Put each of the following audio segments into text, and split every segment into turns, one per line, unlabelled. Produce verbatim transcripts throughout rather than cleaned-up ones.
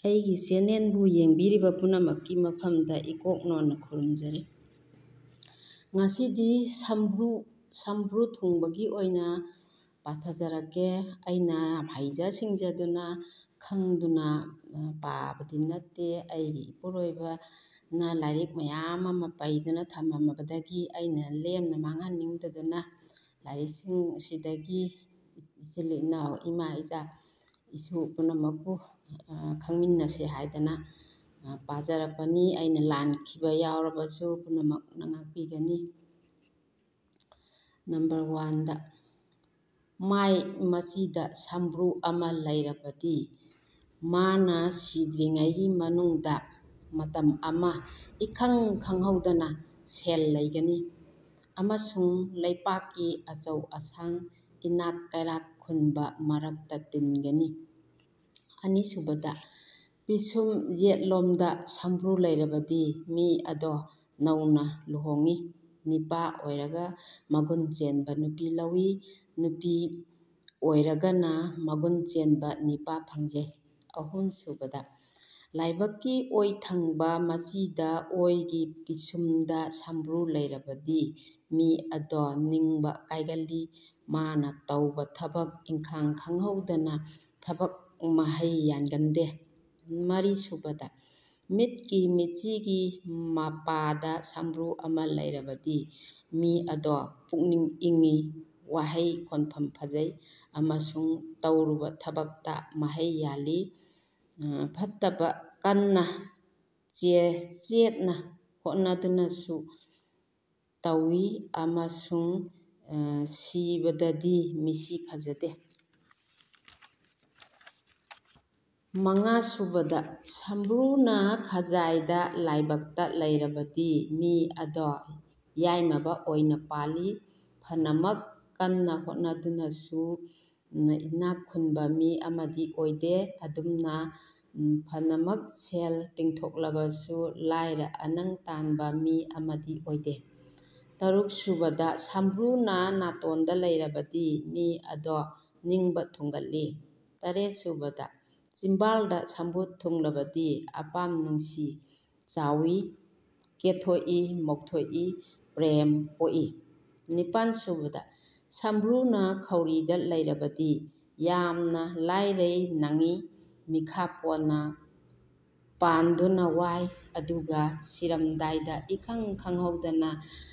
ꯑꯩꯒꯤ ꯆꯦꯅꯦꯜꯕꯨ ꯌꯦꯡꯕꯤꯔꯤꯕ ꯄꯨꯝꯅꯃꯛꯀꯤ ꯃꯐꯝꯗ ꯏꯀꯣꯛꯅꯣꯟꯅ ꯈꯨꯔꯨꯝꯖꯔꯤ꯫ ꯉꯁꯤꯗꯤ ꯁꯝꯕ꯭ꯔꯨ ꯁꯝꯕ꯭ꯔꯨ ꯊꯣꯡꯕꯒꯤ ꯑꯣꯏꯅ ꯄꯥꯊꯖꯔꯛꯀꯦ꯫ ꯑꯩꯅ ꯍꯩꯖ ꯁꯤꯡꯖꯗꯨꯅ ꯈꯪꯗꯨꯅ ꯄꯥꯕꯗꯤ ꯅꯠꯇꯦ꯫ ꯑꯩꯒꯤ ꯏꯄꯨꯔꯣꯏꯕꯅ ꯂꯥꯏꯔꯤꯛ ꯃꯌꯥꯝ ꯑꯃ ꯄꯩꯗꯨꯅ ꯊꯝꯃꯝꯕꯗꯒꯤ ꯑꯩꯅ ꯂꯦꯝꯅ ꯃꯥꯡꯍꯟꯅꯤꯡꯗꯗꯨꯅ ꯂꯥꯏꯔꯤꯛꯁꯤꯡ ꯑꯁꯤꯗꯒꯤ ꯏꯆꯤꯜ ꯏꯅꯥꯎ ꯏꯃꯥ ꯏꯆꯥ ꯏꯁꯨ ꯄꯨꯝꯅꯃꯛꯄꯨ ꯈꯪꯃꯤꯟꯅꯁꯦ ꯍꯥꯏꯗꯅ ꯄꯥꯖꯔꯛꯄꯅꯤ꯫ ꯑꯩꯅ ꯂꯥꯟꯈꯤꯕ ꯌꯥꯎꯔꯕꯁꯨ ꯄꯨꯝꯅꯃꯛꯅ ꯉꯥꯛꯄꯤꯒꯅꯤ꯫ ꯅꯝꯕꯔ ꯋꯥꯟꯗ ꯃꯥꯏ ꯃꯆꯤꯗ ꯁꯝꯕ꯭ꯔꯨ ꯑꯃ ꯂꯩꯔꯕꯗꯤ ꯃꯥꯅ ꯁꯤꯗ꯭ꯔꯤꯉꯩꯒꯤ ꯃꯅꯨꯡꯗ ꯃꯇꯝ ꯑꯃ ꯏꯈꯪ ꯈꯪꯍꯧꯗꯅ ꯁꯦꯜ ꯂꯩꯒꯅꯤ ꯑꯃꯁꯨꯡ ꯂꯩꯄꯥꯛꯀꯤ ꯑꯆꯧ ꯑꯁꯥꯡ ꯏꯅꯥꯛ ꯀꯩꯔꯥꯛ ꯈꯨꯟꯕ ꯃꯔꯛꯇ ꯇꯤꯟꯒꯅꯤ꯫ ꯑꯅꯤꯁꯨꯕꯗ ꯄꯤꯁꯨꯝ ꯌꯦꯠꯂꯣꯝꯗ ꯁꯝꯕ꯭ꯔꯨ ꯂꯩꯔꯕꯗꯤ ꯃꯤ ꯑꯗꯣ ꯅꯧꯅ ꯂꯨꯍꯣꯡꯏ꯫ ꯅꯤꯄꯥ ꯑꯣꯏꯔꯒ ꯃꯒꯨꯟ ꯆꯦꯟꯕ ꯅꯨꯄꯤ ꯂꯧꯏ꯫ ꯅꯨꯄꯤ ꯑꯣꯏꯔꯒꯅ ꯃꯒꯨꯟ ꯆꯦꯟꯕ ꯅꯤꯄꯥ ꯐꯪꯖꯩ꯫ ꯑꯍꯨꯝꯁꯨꯕꯗ ꯂꯥꯏꯕꯛꯀꯤ ꯑꯣꯏ ꯊꯪꯕ ꯃꯆꯤꯗ ꯑꯣꯏꯒꯤ ꯄꯤꯁꯨꯝꯗ ꯁꯝꯕ꯭ꯔꯨ ꯂꯩꯔꯕꯗꯤ ꯃꯤ ꯑꯗꯣ ꯅꯤꯡꯕ ꯀꯥꯏꯒꯜꯂꯤ꯫ ꯃꯥꯅ ꯇꯧꯕ ꯊꯕꯛ ꯏꯟꯈꯥꯡ ꯈꯪꯍꯧꯗꯅ ꯊꯕꯛ ꯃꯍꯩ ꯌꯥꯟꯒꯟꯗꯦ꯫ ꯃꯔꯤꯁꯨꯕꯗ ꯃꯤꯠꯀꯤ ꯃꯤꯆꯤꯒꯤ ꯃꯄꯥꯗ ꯁꯝꯕ꯭ꯔꯨ ꯑꯃ ꯂꯩꯔꯕꯗꯤ ꯃꯤ ꯑꯗꯣ ꯄꯨꯛꯅꯤꯡ ꯏꯪꯏ, ꯋꯥꯍꯩ ꯈꯣꯟꯐꯝ ꯐꯖꯩ ꯑꯃꯁꯨꯡ ꯇꯧꯔꯨꯕ ꯊꯕꯛꯇ ꯃꯍꯩ ꯌꯥꯜꯂꯤ꯫ ꯐꯠꯇꯕ ꯀꯟꯅ ꯆꯦꯠꯅ ꯍꯣꯠꯅꯗꯨꯅꯁꯨ ꯇꯧꯏ ꯑꯃꯁꯨꯡ ꯁꯤꯕꯗꯗꯤ ꯃꯤꯁꯤ ꯐꯖꯗꯦ꯫ ꯃꯉꯥꯁꯨꯕꯗ ꯁꯝꯕ꯭ꯔꯨꯅ ꯈꯖꯥꯏꯗ ꯂꯥꯏꯕꯛꯇ ꯂꯩꯔꯕꯗꯤ ꯃꯤ ꯑꯗꯣ ꯌꯥꯏꯃꯕ ꯑꯣꯏꯅ ꯄꯥꯜꯂꯤ꯫ ꯐꯅꯃꯛ ꯀꯟꯅ ꯍꯣꯠꯅꯗꯨꯅꯁꯨ ꯏꯅꯥꯛ ꯈꯨꯟꯕ ꯃꯤ ꯑꯃꯗꯤ ꯑꯣꯏꯗꯦ꯫ ꯑꯗꯨꯝꯅ ꯐꯅꯃꯛ ꯁꯦꯜ ꯇꯤꯡꯊꯣꯛꯂꯕꯁꯨ ꯂꯥꯏꯔ ꯑꯅꯪ ꯇꯥꯟꯕ ꯃꯤ ꯑꯃꯗꯤ ꯑꯣꯏꯗꯦ꯫ ꯇꯔꯨꯛꯁꯨꯕꯗ ꯁꯝꯕ꯭ꯔꯨꯅ ꯅꯥꯇꯣꯟꯗ ꯂꯩꯔꯕꯗꯤ ꯃꯤ ꯑꯗꯣ ꯅꯤꯡꯕ ꯊꯨꯡꯒꯜꯂꯤ꯫ ꯇꯔꯦꯠꯁꯨꯕꯗ ꯆꯤꯝꯕꯥꯜꯗ ꯁꯝꯕ꯭ꯔꯨ ꯊꯨꯡꯂꯕꯗꯤ ꯑꯄꯥꯝ ꯅꯨꯡꯁꯤ ꯆꯥꯎꯏ, ꯀꯦꯊꯣꯛꯏ, ꯃꯧꯊꯣꯛꯏ, ꯄ꯭ꯔꯦꯝ ꯄꯣꯛꯏ꯫ ꯅꯤꯄꯥꯟꯁꯨꯕꯗ ꯁꯝꯕ꯭ꯔꯨꯅ ꯈꯧꯔꯤꯗ ꯂꯩꯔꯕꯗꯤ ꯌꯥꯝꯅ ꯂꯥꯏꯔꯩ ꯅꯪꯏ, ꯃꯤꯈꯥ ꯄꯣꯟꯅ ꯄꯥꯟꯗꯨꯅ ꯋꯥꯏ, ꯑꯗꯨꯒ ꯁꯤꯔꯝꯗꯥꯏꯗ ꯏꯈꯪ ꯈꯪꯍꯧꯗꯅ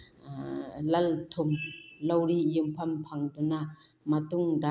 ꯂꯜ ꯊꯨꯝ ꯂꯧꯔꯤ ꯌꯨꯝꯐꯝ ꯐꯪꯗꯨꯅ ꯃꯇꯨꯡꯗ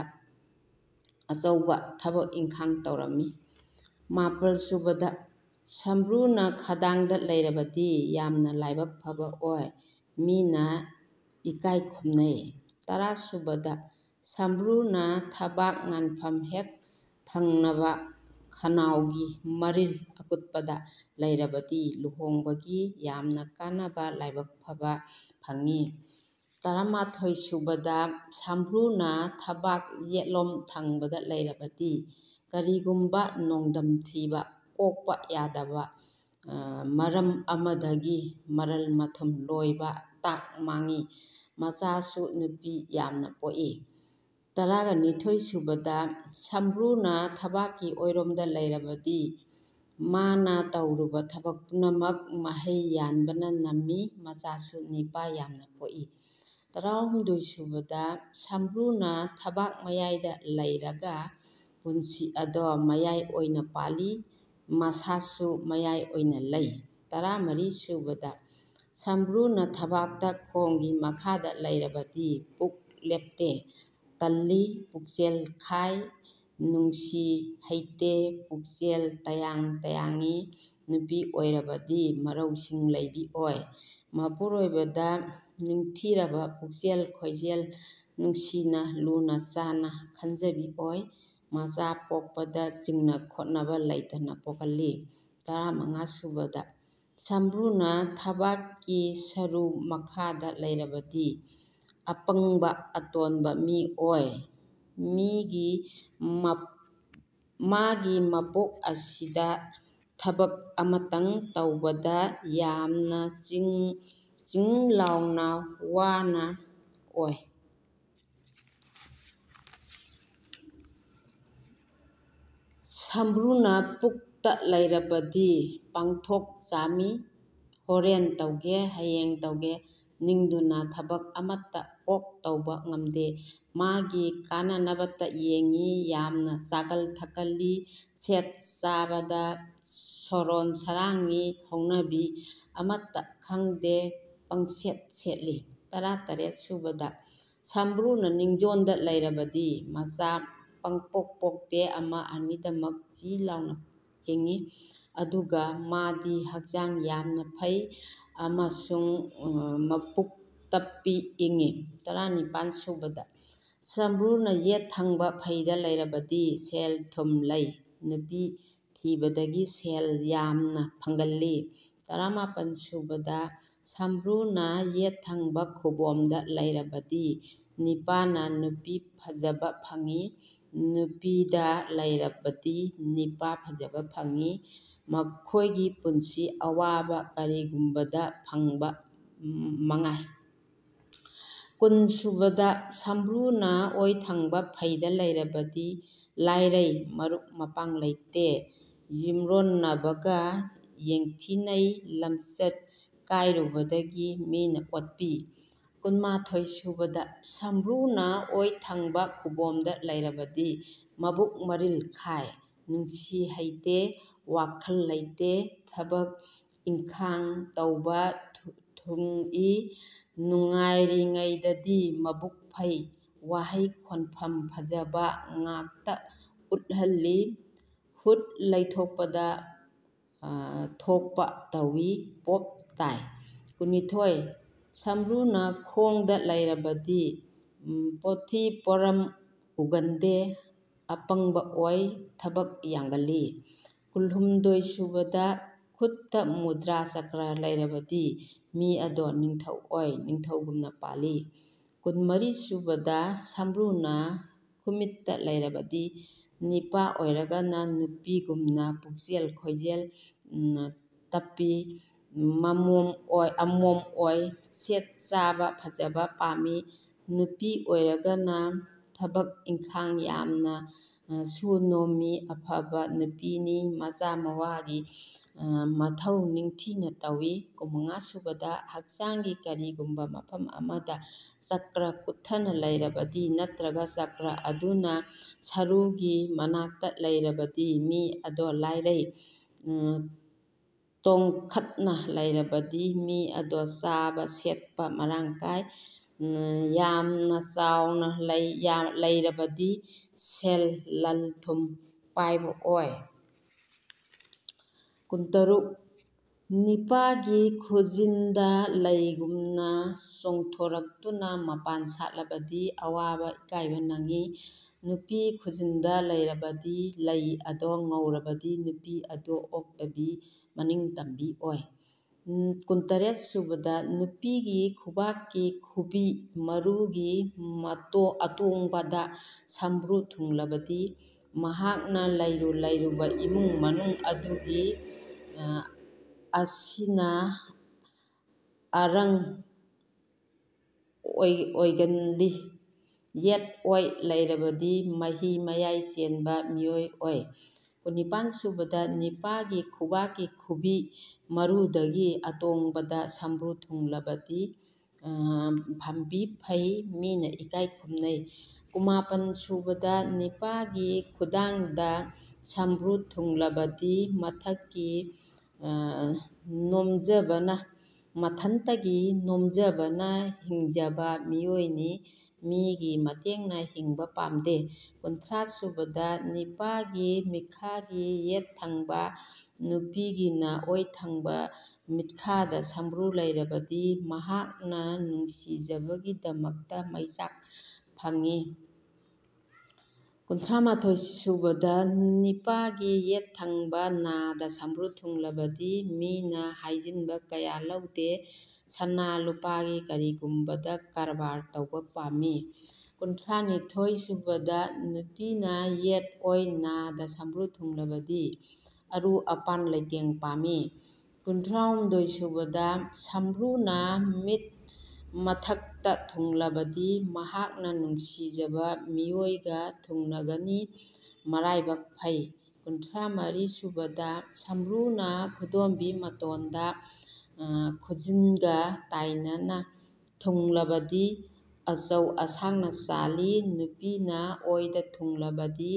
ꯑꯆꯧꯕ ꯊꯕꯛ ꯏꯟꯈꯥꯡ ꯇꯧꯔꯝꯃꯤ꯫ ꯃꯥꯄꯜꯁꯨꯕꯗ ꯁꯝꯕ꯭ꯔꯨꯅ ꯈꯗꯥꯡꯗ ꯂꯩꯔꯕꯗꯤ ꯌꯥꯝꯅ ꯂꯥꯏꯕꯛ ꯐꯕ ꯑꯣꯏ, ꯃꯤꯅ ꯏꯀꯥꯏ ꯈꯨꯝꯅꯩ꯫ ꯇꯔꯥꯁꯨꯕꯗ ꯁꯝꯕ꯭ꯔꯨꯅ ꯊꯕꯥꯛ ꯉꯥꯟꯐꯝ ꯍꯦꯛ ꯊꯪꯅꯕ ꯈꯅꯥꯎꯒꯤ ꯃꯔꯤꯜ ꯑꯀꯨꯠꯄꯗ ꯂꯩꯔꯕꯗꯤ ꯂꯨꯍꯣꯡꯕꯒꯤ ꯌꯥꯝꯅ ꯀꯥꯟꯅꯕ ꯂꯥꯏꯕꯛ ꯐꯕ ꯐꯪꯏ꯫ ꯇꯔꯥꯃꯥꯊꯣꯏꯁꯨꯕꯗ ꯁꯝꯕ꯭ꯔꯨꯅ ꯊꯕꯥꯛ ꯌꯦꯠꯂꯣꯝ ꯊꯪꯕꯗ ꯂꯩꯔꯕꯗꯤ ꯀꯔꯤꯒꯨꯝꯕ ꯅꯣꯡꯗꯝ ꯊꯤꯕ ꯀꯣꯛꯄ ꯌꯥꯗꯕ ꯃꯔꯝ ꯑꯃꯗꯒꯤ ꯃꯔꯜ ꯃꯊꯨꯝ ꯂꯣꯏꯕ ꯇꯥꯛ ꯃꯥꯡꯏ, ꯃꯆꯥꯁꯨ ꯅꯨꯄꯤ ꯌꯥꯝꯅ ꯄꯣꯛꯏ꯫ ꯇꯔꯥꯒ ꯅꯤꯊꯣꯏꯁꯨꯕꯗ ꯁꯝꯕ꯭ꯔꯨꯅ ꯊꯕꯥꯛꯀꯤ ꯑꯣꯏꯔꯣꯝꯗ ꯂꯩꯔꯕꯗꯤ ꯃꯥꯅ ꯇꯧꯔꯨꯕ ꯊꯕꯛ ꯄꯨꯝꯅꯃꯛ ꯃꯍꯩ ꯌꯥꯟꯕꯅ ꯅꯝꯃꯤ, ꯃꯆꯥꯁꯨ ꯅꯤꯄꯥ ꯌꯥꯝꯅ ꯄꯣꯛꯏ꯫ ꯇꯔꯥꯍꯨꯝꯗꯣꯏꯁꯨꯕꯗ ꯁꯝꯕ꯭ꯔꯨꯅ ꯊꯕꯥꯛ ꯃꯌꯥꯏꯗ ꯂꯩꯔꯒ ꯄꯨꯟꯁꯤ ꯑꯗꯣ ꯃꯌꯥꯏ ꯑꯣꯏꯅ ꯄꯥꯜꯂꯤ, ꯃꯁꯥꯁꯨ ꯃꯌꯥꯏ ꯑꯣꯏꯅ ꯂꯩ꯫ ꯇꯔꯥꯃꯔꯤꯁꯨꯕꯗ ꯁꯝꯕ꯭ꯔꯨꯅ ꯊꯕꯥꯛꯇ ꯈꯣꯡꯒꯤ ꯃꯈꯥꯗ ꯂꯩꯔꯕꯗꯤ ꯄꯨꯛ ꯂꯦꯞꯇꯦ, ꯇꯜꯂꯤ, ꯄꯨꯛꯆꯦꯜ ꯈꯥꯏ, ꯅꯨꯡꯁꯤ ꯍꯩꯇꯦ, ꯄꯨꯛꯆꯦꯜ ꯇꯌꯥꯡ ꯇꯌꯥꯡꯏ꯫ ꯅꯨꯄꯤ ꯑꯣꯏꯔꯕꯗꯤ ꯃꯔꯧꯁꯤꯡ ꯂꯩꯕꯤ ꯑꯣꯏ, ꯃꯄꯨꯔꯣꯏꯕꯗ ꯅꯤꯡꯊꯤꯔꯕ ꯄꯨꯛꯆꯦꯜ ꯈꯣꯏꯖꯦꯜ ꯅꯨꯡꯁꯤꯅ ꯂꯨꯅ ꯆꯥꯟꯅ ꯈꯟꯖꯕꯤ ꯑꯣꯏ, ꯃꯆꯥ ꯄꯣꯛꯄꯗ ꯆꯤꯡꯅ ꯈꯣꯠꯅꯕ ꯂꯩꯇꯅ ꯄꯣꯛꯀꯜꯂꯤ꯫ ꯇꯔꯥꯃꯉꯥꯁꯨꯕꯗ ꯁꯝꯕ꯭ꯔꯨꯅ ꯊꯕꯥꯛꯀꯤ ꯁꯔꯨ ꯃꯈꯥꯗ ꯂꯩꯔꯕꯗꯤ ꯑꯄꯪꯕ ꯑꯇꯣꯟꯕ ꯃꯤ ꯑꯣꯏ, ꯃꯤꯒꯤ ꯃꯥꯒꯤ ꯃꯄꯣꯛ ꯑꯁꯤꯗ ꯊꯕꯛ ꯑꯃꯇꯪ ꯇꯧꯕꯗ ꯌꯥꯝꯅ ꯆꯤꯡ ꯆꯤꯡ ꯂꯥꯎꯅ ꯋꯥꯅ ꯑꯣꯏ꯫ ꯁꯝꯕ꯭ꯔꯨꯅ ꯄꯨꯛꯇ ꯂꯩꯔꯕꯗꯤ ꯄꯥꯡꯊꯣꯛ ꯆꯥꯃꯤ ꯍꯣꯔꯦꯟ ꯇꯧꯒꯦ ꯍꯌꯦꯡ ꯇꯧꯒꯦ ꯅꯤꯡꯗꯨꯅ ꯊꯕꯛ ꯑꯃꯠꯇ ꯀꯣꯛ ꯇꯧꯕ ꯉꯝꯗꯦ꯫ ꯃꯥꯒꯤ ꯀꯥꯟꯅꯅꯕꯇ ꯌꯦꯡꯉꯤ, ꯌꯥꯝꯅ ꯆꯥꯒꯜ ꯊꯛꯀꯜꯂꯤ, ꯁꯦꯠ ꯆꯥꯕꯗ ꯁꯣꯔꯣꯟ ꯁꯔꯥꯡꯉꯤ, ꯍꯧꯅꯕꯤ ꯑꯃꯠꯇ ꯈꯪꯗꯦ, ꯄꯪꯁꯦꯠ ꯁꯦꯠꯂꯤ꯫ ꯇꯔꯥꯇꯔꯦꯠ ꯁꯨꯕꯗ ꯁꯝꯕ꯭ꯔꯨꯅ ꯅꯤꯡꯖꯣꯟꯗ ꯂꯩꯔꯕꯗꯤ ꯃꯆꯥ ꯄꯪꯄꯣꯛ ꯄꯣꯛꯇꯦ, ꯑꯃ ꯑꯅꯤꯗꯃꯛ ꯆꯤ ꯂꯥꯎꯅ ꯍꯤꯡꯉꯤ, ꯑꯗꯨꯒ ꯃꯥꯗꯤ ꯍꯛꯆꯥꯡ ꯌꯥꯝꯅ ꯐꯩ ꯑꯃꯁꯨꯡ ꯃꯄꯨꯛ ꯇꯞꯄꯤ ꯏꯪꯉꯤ꯫ ꯇꯔꯥꯅꯤꯄꯥꯟ ꯁꯨꯕꯗ ꯁꯝꯕ꯭ꯔꯨꯅ ꯌꯦꯠ ꯊꯪꯕ ꯐꯩꯗ ꯂꯩꯔꯕꯗꯤ ꯁꯦꯜ ꯊꯨꯝ ꯂꯩ, ꯅꯨꯄꯤ ꯊꯤꯕꯗꯒꯤ ꯁꯦꯜ ꯌꯥꯝꯅ ꯐꯪꯒꯜꯂꯤ꯫ ꯇꯔꯥꯃꯥꯄꯟ ꯁꯨꯕꯗ ꯁꯝꯕ꯭ꯔꯨꯅ ꯌꯦꯠ ꯊꯪꯕ ꯈꯨꯕꯣꯝꯗ ꯂꯩꯔꯕꯗꯤ ꯅꯤꯄꯥꯅ ꯅꯨꯄꯤ ꯐꯖꯕ ꯐꯪꯉꯤ, ꯅꯨꯄꯤꯗ ꯂꯩꯔꯕꯗꯤ ꯅꯤꯄꯥ ꯐꯖꯕ ꯐꯪꯉꯤ, ꯃꯈꯣꯏꯒꯤ ꯄꯨꯟꯁꯤ ꯑꯋꯥꯕ ꯀꯔꯤꯒꯨꯝꯕꯗ ꯐꯪꯕ ꯃꯉꯥꯏ꯫ ꯀꯨꯟ ꯁꯨꯕꯗ ꯁꯝꯕ꯭ꯔꯨꯅ ꯑꯣꯏ ꯊꯪꯕ ꯐꯩꯗ ꯂꯩꯔꯕꯗꯤ ꯂꯥꯏꯔꯩ, ꯃꯔꯨꯞ ꯃꯄꯥꯡ ꯂꯩꯇꯦ, ꯌꯨꯝꯂꯣꯟꯅꯕꯒ ꯌꯦꯡꯊꯤꯅꯩ, ꯂꯝꯆꯠ ꯀꯥꯏꯔꯨꯕꯗꯒꯤ ꯃꯤꯅ ꯑꯣꯠꯄꯤ꯫ ꯀꯨꯟꯃꯥꯊꯣꯏ ꯁꯨꯕꯗ ꯁꯝꯕ꯭ꯔꯨꯅ ꯑꯣꯏ ꯊꯪꯕ ꯈꯨꯕꯣꯝꯗ ꯂꯩꯔꯕꯗꯤ ꯃꯕꯨꯛ ꯃꯔꯤꯜ ꯈꯥꯏ, ꯅꯨꯡꯁꯤ ꯍꯩꯇꯦ, ꯋꯥꯈꯜ ꯂꯩꯇꯦ, ꯊꯕꯛ ꯏꯟꯈꯥꯡ ꯇꯧꯕ ꯊꯨꯡꯏ, ꯅꯨꯡꯉꯥꯏꯔꯤꯉꯩꯗꯗꯤ ꯃꯕꯨꯛ ꯐꯩ, ꯋꯥꯍꯩ ꯈꯣꯟꯐꯝ ꯐꯖꯕ ꯉꯥꯛꯇ ꯎꯠꯍꯜꯂꯤ, ꯍꯨꯠ ꯂꯩꯊꯣꯛꯄꯗ ꯊꯣꯛꯄ ꯇꯧꯏ, ꯄꯣꯞ ꯇꯥꯏ꯫ ꯀꯨꯟꯅꯤꯊꯣꯏ ꯁꯝꯕ꯭ꯔꯨꯅ ꯈꯣꯡꯗ ꯂꯩꯔꯕꯗꯤ ꯄꯣꯊꯤ ꯄꯣꯔꯝ ꯎꯒꯟꯗꯦ, ꯑꯄꯪꯕ ꯑꯣꯏ, ꯊꯕꯛ ꯌꯥꯡꯒꯜꯂꯤ꯫ ꯀꯨꯟꯍꯨꯝꯗꯣꯏ ꯁꯨꯕꯗ ꯈꯨꯠꯇ ꯃꯨꯗ꯭ꯔꯥ ꯆꯀ꯭ꯔ ꯂꯩꯔꯕꯗꯤ ꯃꯤ ꯑꯗꯣ ꯅꯤꯡꯊꯧ ꯑꯣꯏ, ꯅꯤꯡꯊꯧꯒꯨꯝꯅ ꯄꯥꯜꯂꯤ꯫ ꯀꯨꯟꯃꯔꯤ ꯁꯨꯕꯗ ꯁꯝꯕ꯭ꯔꯨꯅ ꯈꯨꯃꯤꯠꯇ ꯂꯩꯔꯕꯗꯤ ꯅꯤꯄꯥ ꯑꯣꯏꯔꯒꯅ ꯅꯨꯄꯤꯒꯨꯝꯅ ꯄꯨꯛꯆꯦꯜ ꯈꯣꯏꯖꯦꯜ ꯇꯞꯄꯤ, ꯑꯃꯣꯝ ꯑꯣꯏ, ꯁꯦꯠ ꯆꯥꯕ ꯐꯖꯕ ꯄꯥꯝꯃꯤ, ꯅꯨꯄꯤ ꯑꯣꯏꯔꯒꯅ ꯊꯕꯛ ꯏꯟꯈꯥꯡ ꯌꯥꯝꯅ ꯁꯨ ꯅꯣꯝꯃꯤ, ꯑꯐꯕ ꯅꯨꯄꯤꯅꯤ, ꯃꯆꯥ ꯃꯋꯥꯒꯤ ꯃꯊꯧ ꯅꯤꯡꯊꯤꯅ ꯇꯧꯏ꯫ ꯀꯨꯟꯃꯉꯥ ꯁꯨꯕꯗ ꯍꯛꯆꯥꯡꯒꯤ ꯀꯔꯤꯒꯨꯝꯕ ꯃꯐꯝ ꯑꯃꯗ ꯆꯀ꯭ꯔ ꯀꯨꯠꯊꯅ ꯂꯩꯔꯕꯗꯤ ꯅꯠꯇ꯭ꯔꯒ ꯆꯀ꯭ꯔ ꯑꯗꯨꯅ ꯁꯔꯨꯒꯤ ꯃꯅꯥꯛꯇ ꯂꯩꯔꯕꯗꯤ ꯃꯤ ꯑꯗꯣ ꯂꯥꯏꯔꯩ, ꯇꯣꯡꯈꯠꯅ ꯂꯩꯔꯕꯗꯤ ꯃꯤ ꯑꯗꯣ ꯆꯥꯕ ꯁꯦꯠꯄ ꯃꯔꯥꯡ ꯀꯥꯏ, ꯌꯥꯝꯅ ꯆꯥꯎꯅ ꯂꯩꯔꯕꯗꯤ ꯁꯦꯜ ꯂꯟ ꯊꯨꯝ ꯄꯥꯏꯕ ꯑꯣꯏ꯫ ꯀꯨꯟꯇꯔꯨꯛ ꯅꯤꯄꯥꯒꯤ ꯈꯨꯖꯤꯟꯗ ꯂꯩꯒꯨꯝꯅ ꯆꯣꯡꯊꯣꯔꯛꯇꯨꯅ ꯃꯄꯥꯟ ꯁꯥꯠꯂꯕꯗꯤ ꯑꯋꯥꯕ ꯏꯀꯥꯏꯕ ꯅꯪꯉꯤ, ꯅꯨꯄꯤ ꯈꯨꯖꯤꯟꯗ ꯂꯩꯔꯕꯗꯤ ꯂꯩ ꯑꯗꯣ ꯉꯧꯔꯕꯗꯤ ꯅꯨꯄꯤ ꯑꯗꯣ ꯑꯣꯛꯇꯕꯤ ꯃꯅꯤꯡꯇꯝꯕꯤ ꯑꯣꯏ꯫ ꯀꯨꯟꯇꯔꯦꯠ ꯁꯨꯕꯗ ꯅꯨꯄꯤꯒꯤ ꯈꯨꯕꯥꯛꯀꯤ ꯈꯨꯕꯤ ꯃꯔꯨꯒꯤ ꯑꯇꯣꯡꯕꯗ ꯁꯝꯕ꯭ꯔꯨ ꯊꯨꯡꯂꯕꯗꯤ ꯃꯍꯥꯛꯅ ꯂꯩꯔꯨ ꯂꯩꯔꯨꯕ ꯏꯃꯨꯡ ꯃꯅꯨꯡ ꯑꯗꯨꯒꯤ ꯑꯁꯤꯅ ꯑꯔꯪ ꯑꯣꯏꯒꯜꯂꯤ꯫ ꯌꯦꯠ ꯑꯣꯏ ꯂꯩꯔꯕꯗꯤ ꯃꯍꯤ ꯃꯌꯥꯏ ꯆꯦꯟꯕ ꯃꯤꯑꯣꯏ ꯑꯣꯏ꯫ ꯀꯨꯟꯅꯤꯄꯥꯟ ꯁꯨꯕꯗ ꯅꯤꯄꯥꯒꯤ ꯈꯨꯕꯥꯛꯀꯤ ꯈꯨꯕꯤ ꯃꯔꯨꯗꯒꯤ ꯑꯇꯣꯡꯕꯗ ꯁꯝꯕ꯭ꯔꯨ ꯊꯨꯡꯂꯕꯗꯤ ꯐꯝꯕꯤ ꯐꯩ, ꯃꯤꯅ ꯏꯀꯥꯏ ꯈꯨꯝꯅꯩ꯫ ꯀꯨꯟꯃꯥꯄꯟ ꯁꯨꯕꯗ ꯅꯤꯄꯥꯒꯤ ꯈꯨꯗꯥꯡꯗ ꯁꯝꯕ꯭ꯔꯨ ꯊꯨꯡꯂꯕꯗꯤ ꯃꯊꯛꯀꯤ ꯅꯣꯝꯖꯕꯅ ꯃꯊꯟꯇꯒꯤ ꯅꯣꯝꯖꯕꯅ ꯍꯤꯡꯖꯕ ꯃꯤꯑꯣꯏꯅꯤ, ꯃꯤꯒꯤ ꯃꯇꯦꯡꯅ ꯍꯤꯡꯕ ꯄꯥꯝꯗꯦ꯫ ꯀꯨꯟꯊ꯭ꯔꯥ ꯁꯨꯕꯗ ꯅꯤꯄꯥꯒꯤ ꯃꯤꯠꯈꯥꯒꯤ ꯌꯦꯠ ꯊꯪꯕ, ꯅꯨꯄꯤꯒꯤꯅ ꯑꯣꯏ ꯊꯪꯕ ꯃꯤꯠꯈꯥꯗ ꯁꯝꯕ꯭ꯔꯨ ꯂꯩꯔꯕꯗꯤ ꯃꯍꯥꯛꯅ ꯅꯨꯡꯁꯤꯖꯕꯒꯤꯗꯃꯛꯇ ꯃꯩꯆꯥꯛ ꯐꯪꯉꯤ꯫ ꯀꯨꯟꯊ꯭ꯔꯥꯃꯥꯊꯣꯏ ꯁꯨꯕꯗ ꯅꯤꯄꯥꯒꯤ ꯌꯦꯠ ꯊꯪꯕ ꯅꯥꯗ ꯁꯝꯕ꯭ꯔꯨ ꯊꯨꯡꯂꯕꯗꯤ ꯃꯤꯅ ꯍꯥꯏꯖꯤꯟꯕ ꯀꯌꯥ ꯂꯧꯗꯦ, ꯁꯅꯥ ꯂꯨꯄꯥꯒꯤ ꯀꯔꯤꯒꯨꯝꯕꯗ ꯀꯔꯕꯥꯔ ꯇꯧꯕ ꯄꯥꯝꯃꯤ꯫ ꯀꯨꯟꯊ꯭ꯔꯥꯅꯤꯊꯣꯏ ꯁꯨꯕꯗ ꯅꯨꯄꯤꯅ ꯌꯦꯠ ꯑꯣꯏ ꯅꯥꯗ ꯁꯝꯕ꯭ꯔꯨ ꯊꯨꯡꯂꯕꯗꯤ ꯑꯔꯨ ꯑꯄꯥꯟ ꯂꯩꯇꯦꯡ ꯄꯥꯝꯃꯤ꯫ ꯀꯨꯟꯊ꯭ꯔꯥꯍꯨꯝꯗꯣꯏ ꯁꯨꯕꯗ ꯁꯝꯕ꯭ꯔꯨꯅ ꯃꯤꯠ ꯃꯊꯛꯇ ꯊꯨꯡꯂꯕꯗꯤ ꯃꯍꯥꯛꯅ ꯅꯨꯡꯁꯤꯖꯕ ꯃꯤꯑꯣꯏꯒ ꯊꯨꯡꯅꯒꯅꯤ, ꯃꯔꯥꯏꯕꯛ ꯐꯩ꯫ ꯀꯨꯟꯊ꯭ꯔꯥ ꯃꯔꯤ ꯁꯨꯕꯗ ꯁꯝꯕ꯭ꯔꯨꯅ ꯈꯨꯗꯣꯝꯕꯤ ꯃꯇꯣꯟꯗ ꯈꯨꯖꯤꯟꯒ ꯇꯥꯏꯅꯅ ꯊꯨꯡꯂꯕꯗꯤ ꯑꯆꯧ ꯑꯁꯥꯡꯅ ꯆꯥꯜꯂꯤ, ꯅꯨꯄꯤꯅ ꯑꯣꯏꯗ ꯊꯨꯡꯂꯕꯗꯤ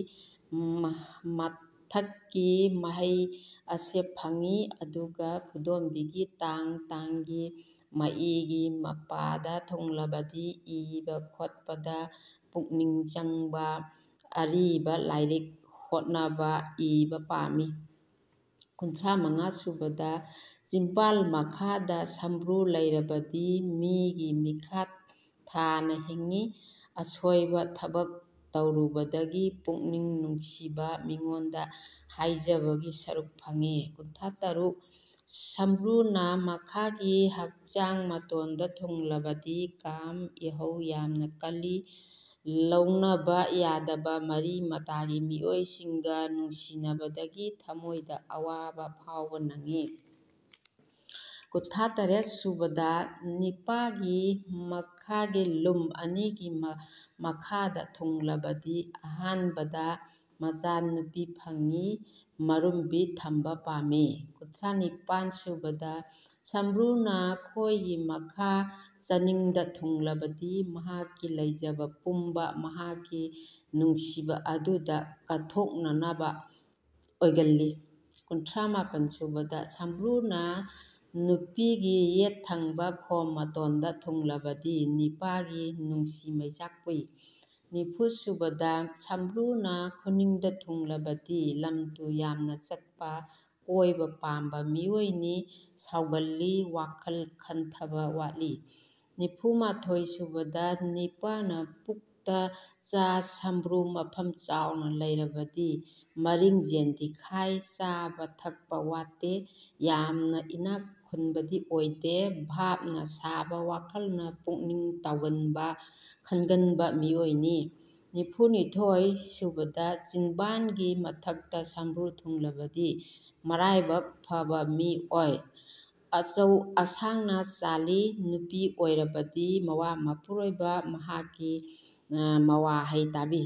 ꯃꯊꯛꯀꯤ ꯃꯍꯩ ꯑꯁꯦꯞ ꯐꯪꯏ꯫ ꯑꯗꯨꯒ ꯈꯨꯗꯣꯝꯕꯤꯒꯤ ꯇꯥꯡ ꯇꯥꯡꯒꯤ ꯃꯏꯒꯤ ꯃꯄꯥꯗ ꯊꯨꯡꯂꯕꯗꯤ ꯏꯕ ꯈꯣꯠꯄꯗ ꯄꯨꯛꯅꯤꯡ ꯆꯪꯕ, ꯑꯔꯤꯕ ꯂꯥꯏꯔꯤꯛ ꯍꯣꯠꯅꯕ, ꯏꯕ ꯄꯥꯝꯃꯤ꯫ ꯀꯨꯟꯊ꯭ꯔꯥ ꯃꯉꯥ ꯁꯨꯕꯗ ꯆꯤꯝꯕꯥꯜ ꯃꯈꯥꯗ ꯁꯝꯕ꯭ꯔꯨ ꯂꯩꯔꯕꯗꯤ ꯃꯤꯒꯤ ꯃꯤꯈꯥ ꯊꯥꯅ ꯍꯤꯡꯏ, ꯑꯁꯣꯏꯕ ꯊꯕꯛ ꯇꯧꯔꯨꯕꯗꯒꯤ ꯄꯨꯛꯅꯤꯡ ꯅꯨꯡꯁꯤꯕ ꯃꯤꯉꯣꯟꯗ ꯍꯥꯏꯖꯕꯒꯤ ꯁꯔꯨꯛ ꯐꯪꯏ꯫ ꯀꯨꯟꯊ꯭ꯔꯥ ꯇꯔꯨꯛ ꯁꯝꯕ꯭ꯔꯨꯅ ꯃꯈꯥꯒꯤ ꯍꯛꯆꯥꯡ ꯃꯇꯣꯟꯗ ꯊꯨꯡꯂꯕꯗꯤ ꯀꯥꯝ ꯏꯍꯧ ꯌꯥꯝꯅ ꯀꯜꯂꯤ, ꯂꯧꯅꯕ ꯌꯥꯗꯕ ꯃꯔꯤ ꯃꯇꯥꯒꯤ ꯃꯤꯑꯣꯏꯁꯤꯡꯒ ꯅꯨꯡꯁꯤꯅꯕꯗꯒꯤ ꯊꯃꯣꯏꯗ ꯑꯋꯥꯕ ꯐꯥꯎꯕ ꯅꯪꯏ꯫ ꯀꯨꯟꯊ꯭ꯔꯥ ꯇꯔꯦꯠ ꯁꯨꯕꯗ ꯅꯤꯄꯥꯒꯤ ꯃꯈꯥꯒꯤ ꯂꯨꯝ ꯑꯅꯤꯒꯤ ꯃꯈꯥꯗ ꯊꯨꯡꯂꯕꯗꯤ ꯑꯍꯥꯟꯕꯗ ꯃꯆꯥꯅꯨꯄꯤ ꯐꯪꯏ, ꯃꯔꯨꯝꯕꯤ ꯊꯝꯕ ꯄꯥꯝꯃꯤ꯫ ꯀꯨꯟꯊ꯭ꯔꯥ ꯅꯤꯄꯥꯟ ꯁꯨꯕꯗ ꯁꯝꯕ꯭ꯔꯨꯅ ꯈꯣꯏꯒꯤ ꯃꯈꯥ ꯆꯅꯤꯡꯗ ꯊꯨꯡꯂꯕꯗꯤ ꯃꯍꯥꯛꯀꯤ ꯂꯩꯖꯕ ꯄꯨꯝꯕ ꯃꯍꯥꯛꯀꯤ ꯅꯨꯡꯁꯤꯕ ꯑꯗꯨꯗ ꯀꯠꯊꯣꯛꯅꯅꯕ ꯑꯣꯏꯒꯜꯂꯤ꯫ ꯀꯨꯟꯊ꯭ꯔꯥ ꯃꯥꯄꯟ ꯁꯨꯕꯗ ꯁꯝꯕ꯭ꯔꯨꯅ ꯅꯨꯄꯤꯒꯤ ꯌꯦꯠ ꯊꯪꯕ ꯈꯣꯝ ꯃꯇꯣꯟꯗ ꯊꯨꯡꯂꯕꯗꯤ ꯅꯤꯄꯥꯒꯤ ꯅꯨꯡꯁꯤ ꯃꯩꯆꯥꯛ ꯄꯨꯏ꯫ ꯅꯤꯐꯨ ꯁꯨꯕꯗ ꯁꯝꯕ꯭ꯔꯨꯅ ꯈꯨꯅꯤꯡꯗ ꯊꯨꯡꯂꯕꯗꯤ ꯂꯝ ꯇꯨ ꯌꯥꯝꯅ ꯆꯠꯄ, ꯀꯣꯏꯕ ꯄꯥꯝꯕ ꯃꯤꯑꯣꯏꯅꯤ, ꯁꯥꯎꯒꯜꯂꯤ, ꯋꯥꯈꯜ ꯈꯟꯊꯕ ꯋꯥꯠꯂꯤ꯫ ꯅꯤꯐꯨ ꯃꯥꯊꯣꯏ ꯁꯨꯕꯗ ꯅꯤꯄꯥꯅ ꯄꯨꯛꯇ ꯆꯥ ꯁꯝꯕ꯭ꯔꯨ ꯃꯐꯝ ꯆꯥꯎꯅ ꯂꯩꯔꯕꯗꯤ ꯃꯔꯤꯡꯖꯦꯟꯗꯤ ꯈꯥꯏ, ꯆꯥꯕ ꯊꯛꯄ ꯋꯥꯠꯇꯦ, ꯌꯥꯝꯅ ꯏꯅꯥꯛ ꯈꯨꯟꯕꯗꯤ ꯑꯣꯏꯗꯦ, ꯚꯥꯞꯅ ꯁꯥꯕ, ꯋꯥꯈꯜꯅ ꯄꯨꯛꯅꯤꯡ ꯇꯥꯎꯒꯟꯕ, ꯈꯟꯒꯟꯕ ꯃꯤꯑꯣꯏꯅꯤ꯫ ꯅꯤꯐꯨ ꯅꯤꯊꯣꯏ ꯁꯨꯕꯗ ꯆꯤꯟꯕꯥꯟꯒꯤ ꯃꯊꯛꯇ ꯁꯝꯕ꯭ꯔꯨ ꯊꯨꯡꯂꯕꯗꯤ ꯃꯔꯥꯏꯕꯛ ꯐꯕ ꯃꯤ ꯑꯣꯏ, ꯑꯆꯧ ꯑꯁꯥꯡꯅ ꯆꯥꯜꯂꯤ, ꯅꯨꯄꯤ ꯑꯣꯏꯔꯕꯗꯤ ꯃꯋꯥ ꯃꯄꯨꯔꯣꯏꯕ, ꯃꯍꯥꯛꯀꯤ ꯃꯋꯥꯍꯩ ꯇꯥꯕꯤ꯫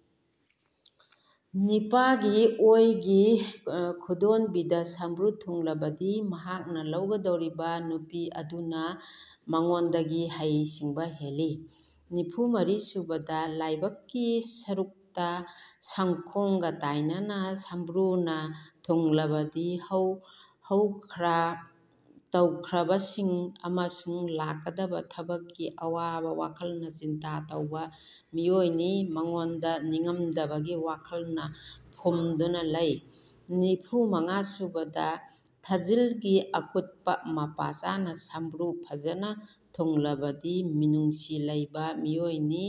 ꯅꯤꯄꯥꯒꯤ ꯑꯣꯏꯒꯤ ꯈꯨꯗꯣꯟꯕꯤꯗ ꯁꯝꯕ꯭ꯔꯨ ꯊꯨꯡꯂꯕꯗꯤ ꯃꯍꯥꯛꯅ ꯂꯧꯒꯗꯧꯔꯤꯕ ꯅꯨꯄꯤ ꯑꯗꯨꯅ ꯃꯉꯣꯟꯗꯒꯤ ꯍꯩ ꯁꯤꯡꯕ ꯍꯦꯜꯂꯤ꯫ ꯅꯤꯐꯨ ꯃꯔꯤ ꯁꯨꯕꯗ ꯂꯥꯏꯕꯛꯀꯤ ꯁꯔꯨꯛꯇ ꯁꯪꯈꯣꯡꯒ ꯇꯥꯏꯅꯅ ꯁꯝꯕ꯭ꯔꯨꯅ ꯊꯨꯡꯂꯕꯗꯤ ꯍꯧ ꯍꯧꯈ꯭ꯔ ꯇꯧꯈ꯭ꯔꯕꯁꯤꯡ ꯑꯃꯁꯨꯡ ꯂꯥꯛꯀꯗꯕ ꯊꯕꯛꯀꯤ ꯑꯋꯥꯕ ꯋꯥꯈꯜꯅ ꯆꯤꯟꯇꯥ ꯇꯧꯕ ꯃꯤꯑꯣꯏꯅꯤ, ꯃꯉꯣꯟꯗ ꯅꯤꯉꯝꯗꯕꯒꯤ ꯋꯥꯈꯜꯅ ꯐꯨꯝꯗꯨꯅ ꯂꯩ꯫ ꯅꯤꯐꯨ ꯃꯉꯥ ꯁꯨꯕꯗ ꯊꯥꯖꯤꯜꯒꯤ ꯑꯀꯨꯠꯄ ꯃꯄꯥ ꯆꯥꯅ ꯁꯝꯕ꯭ꯔꯨ ꯐꯖꯅ ꯊꯨꯡꯂꯕꯗꯤ ꯃꯤꯅꯨꯡꯁꯤ ꯂꯩꯕ ꯃꯤꯑꯣꯏꯅꯤ,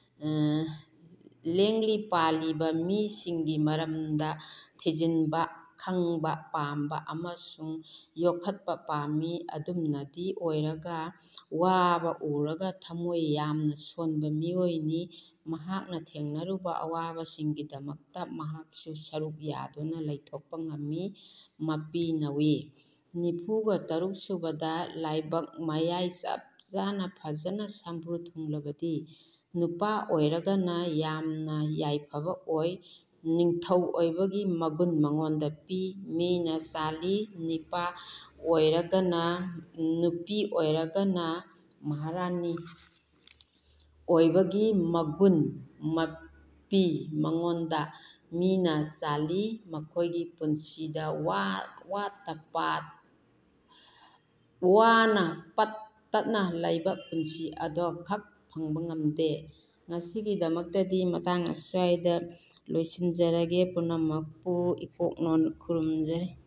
ꯂꯦꯡꯂꯤ ꯄꯥꯜꯂꯤꯕ ꯃꯤꯁꯤꯡꯒꯤ ꯃꯔꯝꯗ ꯊꯤꯖꯤꯟꯕ ꯈꯪꯕ ꯄꯥꯝꯕ ꯑꯃꯁꯨꯡ ꯌꯣꯛꯈꯠꯄ ꯄꯥꯝꯃꯤ꯫ ꯑꯗꯨꯝꯅꯗꯤ ꯑꯣꯏꯔꯒ ꯋꯥꯕ ꯎꯔꯒ ꯊꯃꯣꯏ ꯌꯥꯝꯅ ꯁꯣꯟꯕ ꯃꯤꯑꯣꯏꯅꯤ, ꯃꯍꯥꯛꯅ ꯊꯦꯡꯅꯔꯨꯕ ꯑꯋꯥꯕꯁꯤꯡꯒꯤꯗꯃꯛꯇ ꯃꯍꯥꯛꯁꯨ ꯁꯔꯨꯛ ꯌꯥꯗꯨꯅ ꯂꯩꯊꯣꯛꯄ ꯉꯝꯃꯤ, ꯃꯄꯤ ꯅꯧꯏ꯫ ꯅꯤꯐꯨꯒ ꯇꯔꯨꯛ ꯁꯨꯕꯗ ꯂꯥꯏꯕꯛ ꯃꯌꯥꯏ ꯆꯞ ꯆꯥꯅ ꯐꯖꯅ ꯁꯝꯕ꯭ꯔꯨ ꯊꯨꯡꯂꯕꯗꯤ ꯅꯨꯄꯥ ꯑꯣꯏꯔꯒꯅ ꯌꯥꯝꯅ ꯌꯥꯏꯐꯕ ꯑꯣꯏ, ꯅꯤꯡꯊꯧ ꯑꯣꯏꯕꯒꯤ ꯃꯒꯨꯟ ꯃꯉꯣꯟꯗ ꯄꯤ, ꯃꯤꯅ ꯆꯥꯜꯂꯤ, ꯅꯤꯄꯥ ꯑꯣꯏꯔꯒꯅ ꯅꯨꯄꯤ ꯑꯣꯏꯔꯒꯅ ꯃꯍꯥꯔꯥꯅꯤ ꯑꯣꯏꯕꯒꯤ ꯃꯒꯨꯟ ꯄꯤ ꯃꯉꯣꯟꯗ, ꯃꯤꯅ ꯆꯥꯜꯂꯤ, ꯃꯈꯣꯏꯒꯤ ꯄꯨꯟꯁꯤꯗ ꯋꯥꯠꯇ ꯄꯥꯠ ꯋꯥꯅ ꯄꯠ ꯇꯠꯅ ꯂꯩꯕ ꯄꯨꯟꯁꯤ ꯑꯗꯣ ꯈꯛ ꯐꯪꯕ ꯉꯝꯗꯦ꯫ ꯉꯁꯤꯒꯤꯗꯃꯛꯇꯗꯤ ꯃꯇꯥꯡ ꯑꯁ꯭ꯋꯥꯏꯗ ꯂꯣꯏꯁꯤꯟꯖꯔꯒꯦ꯫ ꯄꯨꯝꯅꯃꯛꯄꯨ ꯏꯀꯣꯛꯅꯣꯟ ꯈꯨꯔꯨꯝꯖꯔꯤ꯫